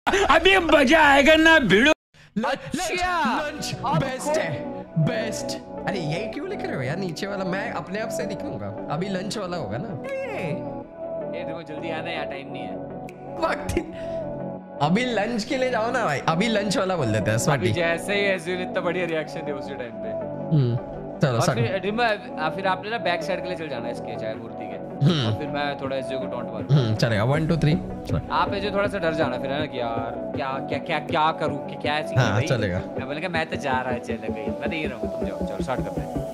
अभी मजा आएगा ना भिड़ो। लंच बेस्ट है, बेस्ट। अरे यही क्यों लिख रहे हो यार नीचे वाला? मैं अपने आप से लिखूंगा, अभी लंच वाला होगा ना। ये देखो जल्दी आना यार, टाइम नहीं है। अभी लंच के लिए जाओ ना भाई, अभी लंच वाला बोल देते हैं स्वाटी। जैसे ही एजुअल इतना बढ़िया रिएक्शन दे उसी टाइम पे। चलो सर। फिर आपने ना बैक साइड के लिए चल जाना इसके चाय मूर्ति के, और फिर मैं थोड़ा एजुअल को टॉन्ट मारूंगा। चलेगा 1 2 3। आप एजुअल थोड़ा सा डर जाना फिर है ना कि यार क्या क्या क्या क्या करूं कि क्या ऐसी। हाँ चलेगा। मैं बोलेगा मैं तो जा रहा है, चल गई मैं तो ये रहूंगा, तुम जाओ, चलो स्टार्ट करते हैं।